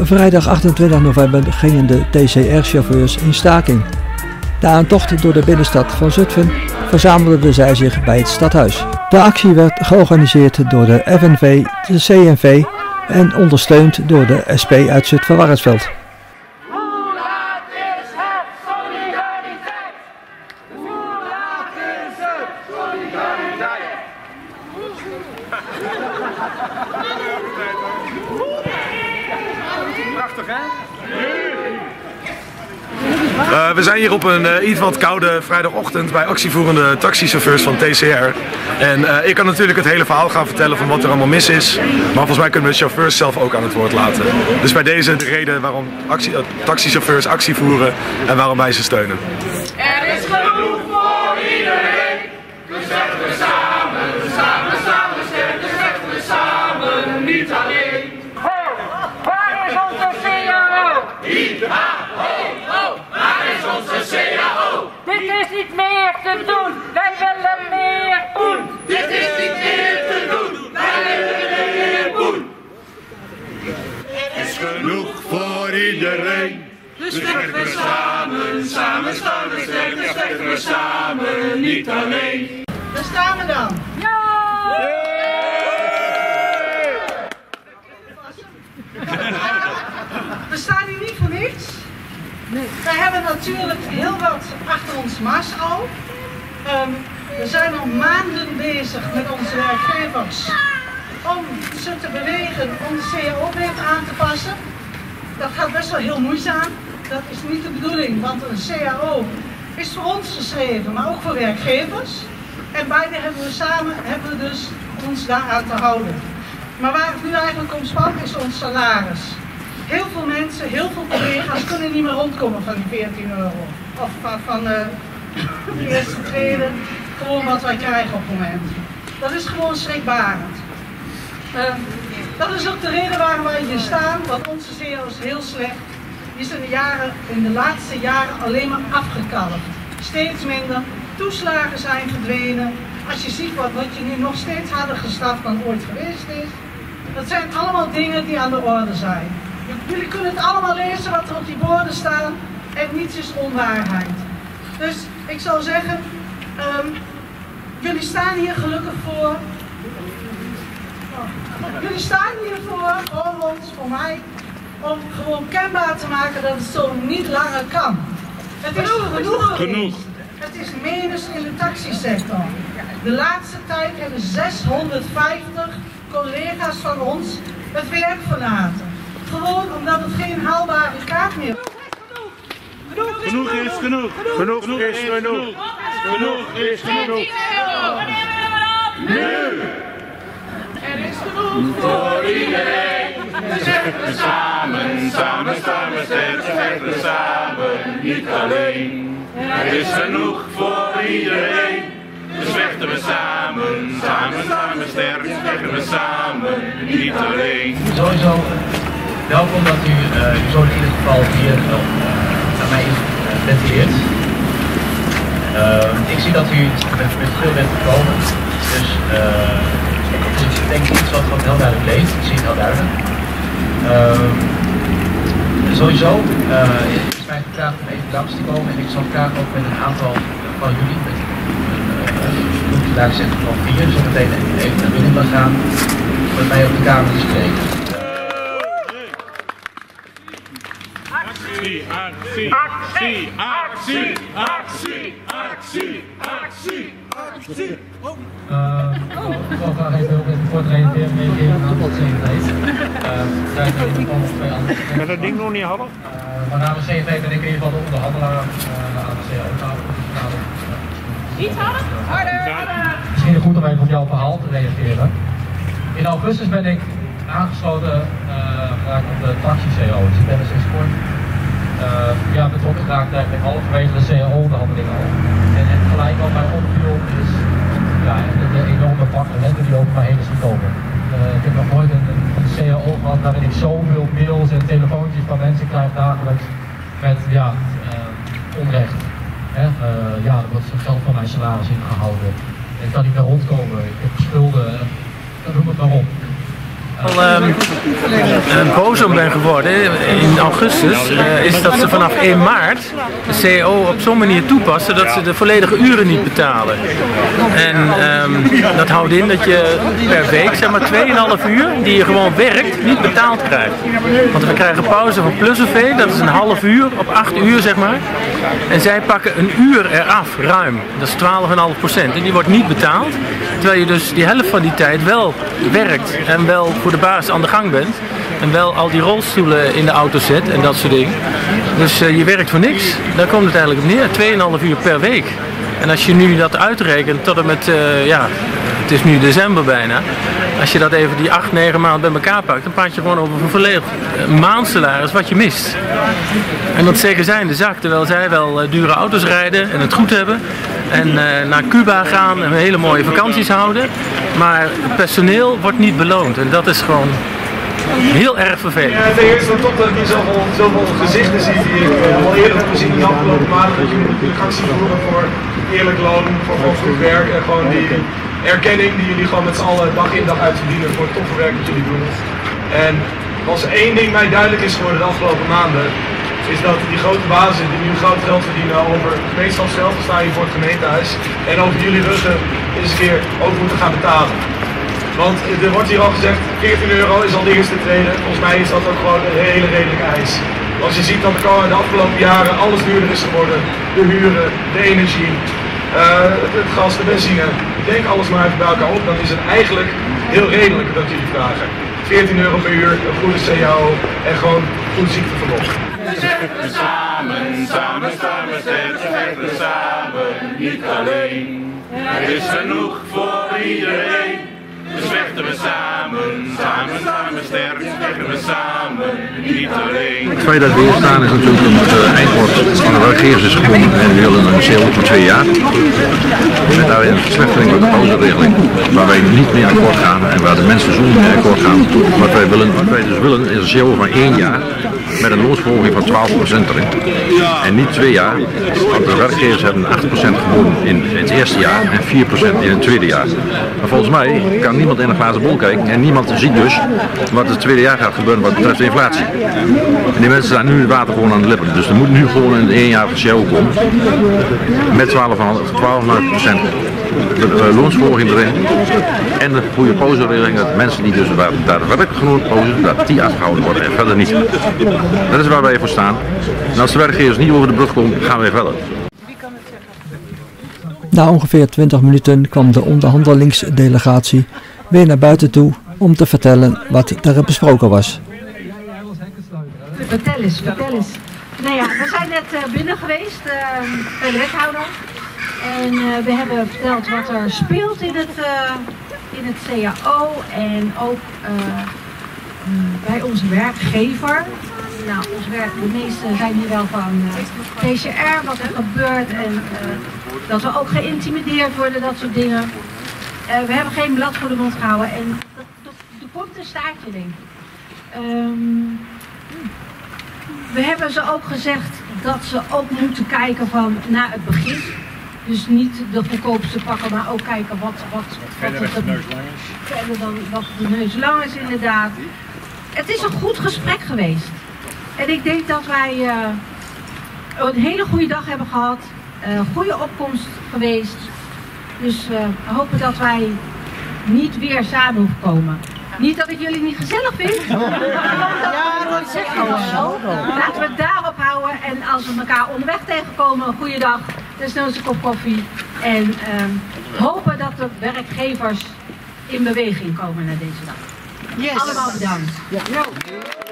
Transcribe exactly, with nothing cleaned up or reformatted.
Vrijdag achtentwintig november gingen de T C R-chauffeurs in staking. Na een tocht door de binnenstad van Zutphen verzamelden zij zich bij het stadhuis. De actie werd georganiseerd door de F N V, de C N V en ondersteund door de S P uit Zutphen-Warnsveld. Prachtig, hè? Uh, we zijn hier op een uh, iets wat koude vrijdagochtend bij actievoerende taxichauffeurs van T C R. En uh, ik kan natuurlijk het hele verhaal gaan vertellen van wat er allemaal mis is. Maar volgens mij kunnen we de chauffeurs zelf ook aan het woord laten. Dus bij deze de reden waarom actie, uh, taxichauffeurs actie voeren en waarom wij ze steunen. Er is genoeg voor iedereen. Dus vechten we samen, samen, samen sterk. Dus vechten we samen, niet alleen. Ho, waar is onze C A O? I H O O, waar is onze C A O? Dit is niet meer te doen, wij willen meer poen. Dit is niet meer te doen, wij willen meer poen. Er is genoeg voor iedereen. Dus vechten we samen, samen staan we sterk. Dus vechten we samen, niet alleen. Daar staan we dan. Ja! We staan hier niet voor niks. Nee. Wij hebben natuurlijk heel wat achter ons mars al. Um, we zijn al maanden bezig met onze werkgevers om ze te bewegen om de C A O-wet aan te passen. Dat gaat best wel heel moeizaam. Dat is niet de bedoeling, want een C A O is voor ons geschreven, maar ook voor werkgevers. En beide hebben we samen hebben we dus ons daaraan te houden. Maar waar het nu eigenlijk om spant is ons salaris. Heel veel mensen, heel veel collega's kunnen niet meer rondkomen van die veertien euro. Of van, van uh, de eerste treden, gewoon wat wij krijgen op het moment. Dat is gewoon schrikbarend. Uh, dat is ook de reden waarom wij hier staan, want onze C A O is heel slecht. Die is in de, jaren, in de laatste jaren alleen maar afgekalfd. Steeds minder, toeslagen zijn verdwenen. Als je ziet wat, wat je nu nog steeds harder gestraft dan ooit geweest is. Dat zijn allemaal dingen die aan de orde zijn. Jullie kunnen het allemaal lezen wat er op die borden staan en niets is onwaarheid. Dus ik zou zeggen, um, jullie staan hier gelukkig voor. Oh, jullie staan hiervoor, voor ons, voor mij, om gewoon kenbaar te maken dat het zo niet langer kan. Het is genoeg. Genoeg. Het is menens in de taxisector. De laatste tijd hebben zeshonderdvijftig collega's van ons het werk verlaten. Gewoon omdat het geen haalbare kaart meer is. Genoeg is genoeg. Genoeg is genoeg. Genoeg is genoeg. Nu! Er is genoeg voor iedereen. Dus vechten we samen, samen staan we sterk. Dus vechten we samen, niet alleen. Er is genoeg voor iedereen. Dus vechten we samen, samen staan we sterk. Dus vechten we samen, niet alleen. Sowieso welkom dat u, uh, u zo in ieder geval hier uh, naar mij uh, bent geleerd. Uh, ik zie dat u met, met veel bent gekomen, dus, uh, dus ik denk iets wat, wat heel duidelijk leest, ik zie het heel duidelijk. Uh, sowieso uh, is mij gevraagd om even langs te komen en ik zal graag ook met een aantal van jullie, met uh, daar zitten van vier, zo meteen even naar binnen gaan gaan, met mij op de kamer te spreken. Actie, actie, actie, actie, actie, actie, actie, actie. Ik wil graag even heel even kort reageren reageren aan wat C N V. Wij zijn er nog twee andere. Kan dat ding nog niet hadden? Mijn naam is C N V en ik in ieder geval de onderhandelaar aan de C A O-tafel. Iets harder? Harder, harder! Misschien goed om even op jouw verhaal te reageren. In augustus ben ik aangesloten uh, geraakt op de taxi-C A O. Dus ik ben er sinds kort uh, ja, betrokken geraakt eigenlijk halverwege de C A O-behandeling al. En, en gelijk wat mij opviel is ja, de, de enorme pak ellende die over mij heen is gekomen. Uh, ik heb nog nooit een, een C A O gehad waarin ik zoveel mails en telefoontjes van mensen krijg dagelijks met ja, uh, onrecht. Hè? Uh, ja, er wordt geld van mijn salaris ingehouden. Ik kan niet meer rondkomen, ik heb schulden, uh, noem het maar op. Al um, uh, boos om ben geworden in augustus uh, is dat ze vanaf één maart de C A O op zo'n manier toepassen dat ze de volledige uren niet betalen. En um, dat houdt in dat je per week zeg maar twee komma vijf uur die je gewoon werkt niet betaald krijgt. Want we krijgen pauze van plus of V, dat is een half uur op acht uur zeg maar. En zij pakken een uur eraf ruim, dat is twaalf komma vijf procent en die wordt niet betaald. Terwijl je dus die helft van die tijd wel werkt en wel voor de baas aan de gang bent. En wel al die rolstoelen in de auto zet en dat soort dingen. Dus uh, je werkt voor niks. Daar komt het eigenlijk op neer. twee komma vijf uur per week. En als je nu dat uitrekent tot en met, uh, ja, het is nu december bijna. Als je dat even die acht, negen maanden bij elkaar pakt, dan praat je gewoon over een volledig maandsalaris wat je mist. En dat zeggen zij in de zak, terwijl zij wel uh, dure auto's rijden en het goed hebben. En uh, naar Cuba gaan en hele mooie vakanties houden. Maar het personeel wordt niet beloond en dat is gewoon heel erg vervelend. Ja, ten eerste top dat ik hier zoveel, zoveel gezichten zie die ik uh, al eerder heb gezien in de afgelopen maanden. Dat jullie natuurlijk actie voeren voor eerlijk loon, voor gewoon goed werk en gewoon die erkenning die jullie gewoon met z'n allen dag in dag uit verdienen voor het toffe werk dat jullie doen. En als er één ding mij duidelijk is geworden de afgelopen maanden, is dat die grote bazen die nu groot geld verdienen over gemeenschapsgeld, we staan hier voor het gemeentehuis, en over jullie ruggen eens een keer ook moeten gaan betalen. Want er wordt hier al gezegd, veertien euro is al de eerste trede. Volgens mij is dat ook gewoon een hele redelijke eis. Als je ziet dat er de afgelopen jaren alles duurder is geworden, de huren, de energie, uh, het gas, de benzine, denk alles maar even bij elkaar op, dan is het eigenlijk heel redelijk dat jullie vragen. veertien euro per uur, een goede C A O en gewoon goed ziekteverlof. We vechten samen, samen staan we sterk, we vechten samen, niet alleen. Er is genoeg voor iedereen. Dus vechten we samen, samen staan we sterk, vechten we samen, niet alleen. Het feit dat we hier staan is natuurlijk omdat het uh, eindwoord van de werkgevers is gekomen en we willen een C A O van twee jaar. Met daarin een verslechtering van de pauzeregeling, waar wij niet mee akkoord gaan en waar de mensen zonder mee akkoord gaan. Wat wij, willen, wat wij dus willen is een C A O van één jaar met een loonsverhoging van twaalf procent erin. En niet twee jaar, want de werkgevers hebben acht procent geboden in het eerste jaar en vier procent in het tweede jaar. Maar volgens mij kan niemand in een glazen bol kijken en niemand ziet dus wat het tweede jaar gaat gebeuren wat betreft de inflatie. En die mensen staan nu het water gewoon aan de lippen. Dus er moet nu gewoon een één jaar van C A O komen met twaalf komma vijf procent de loonsverhoging erin en de goede pauzeregeling dat mensen die dus daadwerkelijk genoeg pauze, dat die afgehouden worden en verder niet. Dat is waar wij voor staan. En als de werkgevers niet over de brug komen, gaan wij verder. Na ongeveer twintig minuten kwam de onderhandelingsdelegatie weer naar buiten toe om te vertellen wat er besproken was. Vertel eens, vertel eens. Nou ja, we zijn net uh, binnen geweest uh, bij de wethouder. En uh, we hebben verteld wat er speelt in het, uh, in het C A O en ook uh, uh, bij onze werkgever. Nou, ons werk, de meesten zijn hier wel van uh, T C R, wat er gebeurt en uh, dat we ook geïntimideerd worden, dat soort dingen. Uh, we hebben geen blad voor de mond gehouden en er komt een staartje, denk ik. Um, we hebben ze ook gezegd dat ze ook moeten kijken van naar het begin. Dus niet de goedkoopste pakken, maar ook kijken wat, wat, wat verder de neus lang is. Verder dan wat de neus lang is, inderdaad. Het is een goed gesprek geweest. En ik denk dat wij uh, een hele goede dag hebben gehad. Een uh, goede opkomst geweest. Dus uh, we hopen dat wij niet weer samen hoeven komen. Niet dat ik jullie niet gezellig vind. Ja, dat zeg je wel zo. Laten we het daarop houden. En als we elkaar onderweg tegenkomen, een goede dag. Desnoods een kop koffie. En um, hopen dat de werkgevers in beweging komen naar deze dag. Yes. Allemaal bedankt. Ja.